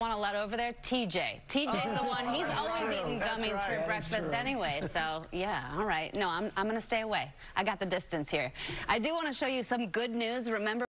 Want to let over there? TJ. TJ's the one. He's always eating gummies for breakfast anyway. So, yeah, all right. No, I'm going to stay away. I got the distance here. I do want to show you some good news. Remember